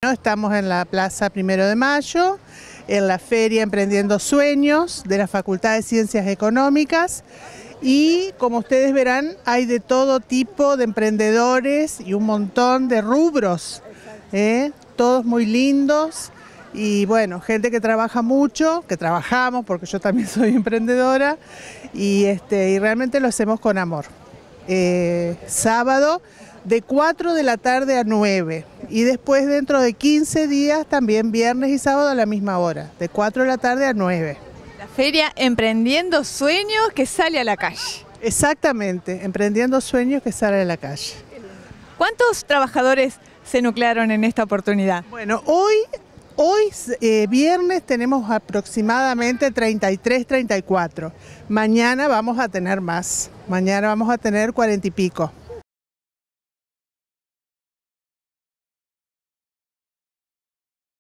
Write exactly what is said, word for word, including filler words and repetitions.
Estamos en la Plaza Primero de Mayo, en la Feria Emprendiendo Sueños de la Facultad de Ciencias Económicas y como ustedes verán hay de todo tipo de emprendedores y un montón de rubros, ¿eh? Todos muy lindos y bueno, gente que trabaja mucho, que trabajamos porque yo también soy emprendedora y, este, y realmente lo hacemos con amor. Eh, sábado de cuatro de la tarde a nueve y después dentro de quince días también viernes y sábado a la misma hora, de cuatro de la tarde a nueve. La feria Emprendiendo Sueños que sale a la calle. Exactamente, Emprendiendo Sueños que sale a la calle. ¿Cuántos trabajadores se nuclearon en esta oportunidad? Bueno, hoy, hoy eh, viernes tenemos aproximadamente treinta y tres, treinta y cuatro. Mañana vamos a tener más, mañana vamos a tener cuarenta y pico.